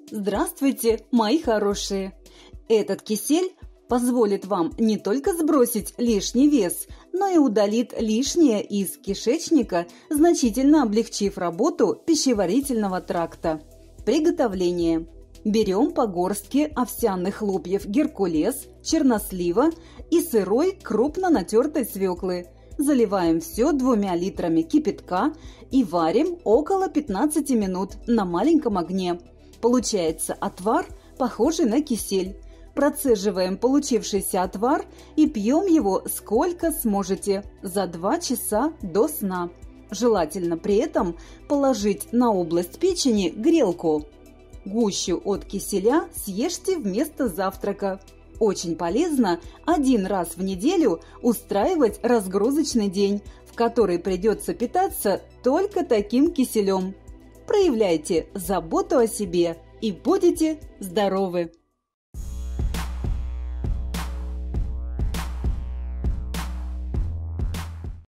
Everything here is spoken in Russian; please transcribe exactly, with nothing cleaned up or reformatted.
Здравствуйте, мои хорошие! Этот кисель позволит вам не только сбросить лишний вес, но и удалит лишнее из кишечника, значительно облегчив работу пищеварительного тракта. Приготовление. Берем по горстке овсяных хлопьев геркулес, чернослива и сырой крупно натертой свеклы. Заливаем все двумя литрами кипятка и варим около пятнадцати минут на маленьком огне. Получается отвар, похожий на кисель. Процеживаем получившийся отвар и пьем его сколько сможете, за два часа до сна. Желательно при этом положить на область печени грелку. Гущу от киселя съешьте вместо завтрака. Очень полезно один раз в неделю устраивать разгрузочный день, в который придется питаться только таким киселем. Проявляйте заботу о себе и будете здоровы!